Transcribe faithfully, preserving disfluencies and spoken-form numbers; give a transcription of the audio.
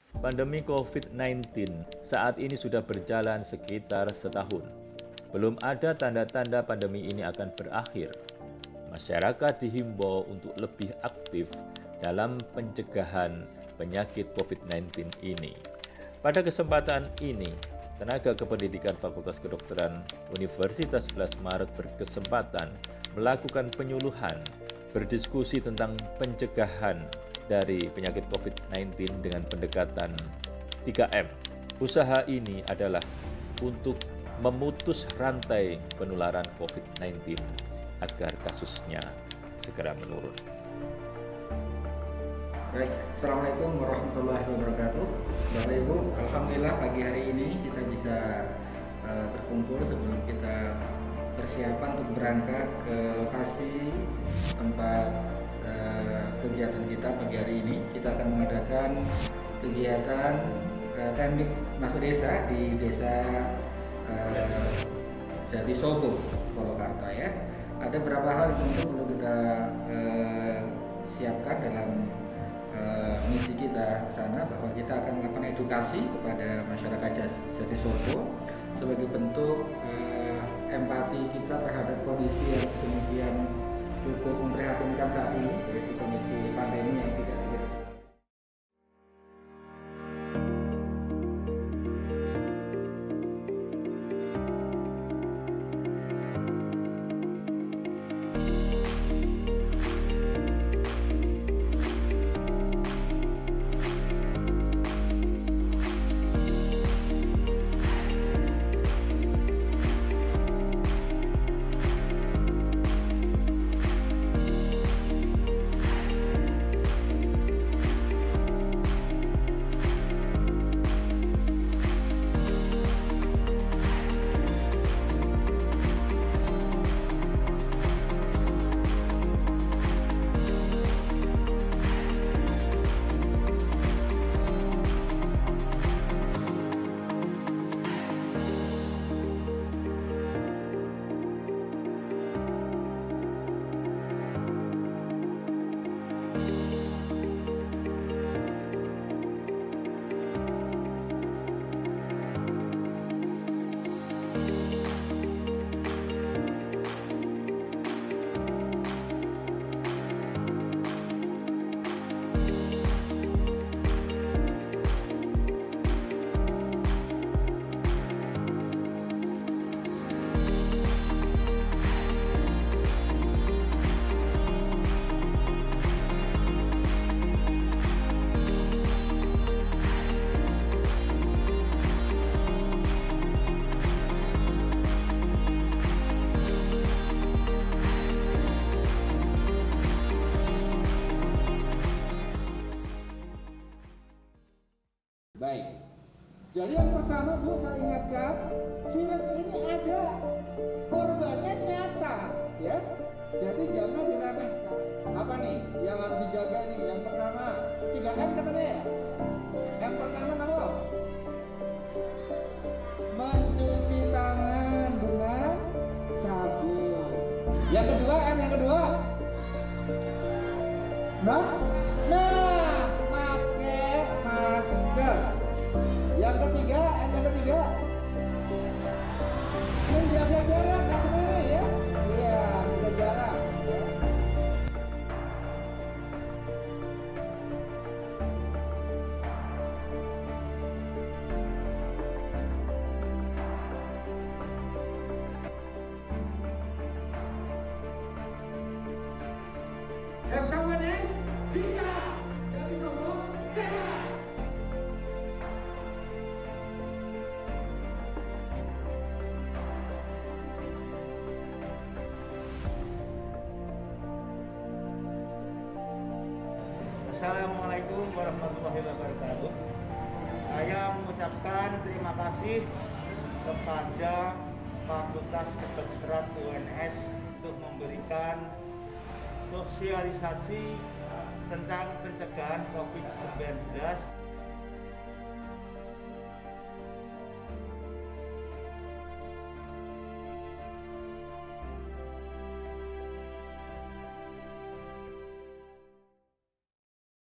Pandemi covid sembilan belas saat ini sudah berjalan sekitar setahun. Belum ada tanda-tanda pandemi ini akan berakhir. Masyarakat dihimbau untuk lebih aktif dalam pencegahan penyakit covid sembilan belas ini. Pada kesempatan ini, tenaga kependidikan Fakultas Kedokteran Universitas sebelas Maret berkesempatan melakukan penyuluhan, berdiskusi tentang pencegahan dari penyakit covid sembilan belas dengan pendekatan tiga M. Usaha ini adalah untuk memutus rantai penularan covid sembilan belas agar kasusnya segera menurun. Baik, Assalamualaikum warahmatullahi wabarakatuh. Bapak Ibu, Alhamdulillah pagi hari ini kita bisa uh, berkumpul sebelum kita persiapan untuk berangkat ke lokasi tempat uh, kegiatan kita pagi hari ini. Kita akan mengadakan kegiatan uh, teknik masuk desa di desa uh, Jati Sogo, Purwokerto ya. Ada beberapa hal yang tentu perlu kita uh, siapkan dalam Uh, misi kita sana, bahwa kita akan melakukan edukasi kepada masyarakat Jati Sogo sebagai bentuk uh, empati kita terhadap kondisi yang demikian cukup memprihatinkan saat ini, yaitu kondisi pandemi yang tidak segera. Baik, jadi yang pertama Bu saya ingatkan, virus ini ada, korbannya nyata, ya. Jadi jangan diremehkan. Apa nih yang harus dijaga nih? Yang pertama, tiga M katanya ya. Yang pertama apa? Mencuci tangan dengan sabun. Yang kedua M yang kedua. Nah, nah, pakai masker. Yang ketiga, M yang ketiga, menjaga jarak, nah sebenarnya ya, iya, menjaga jarak, ya. M kawan ya, bisa, jadi ngomong sehat. Assalamualaikum warahmatullahi wabarakatuh. Saya mengucapkan terima kasih kepada Fakultas Kedokteran U N S untuk memberikan sosialisasi tentang pencegahan covid sembilan belas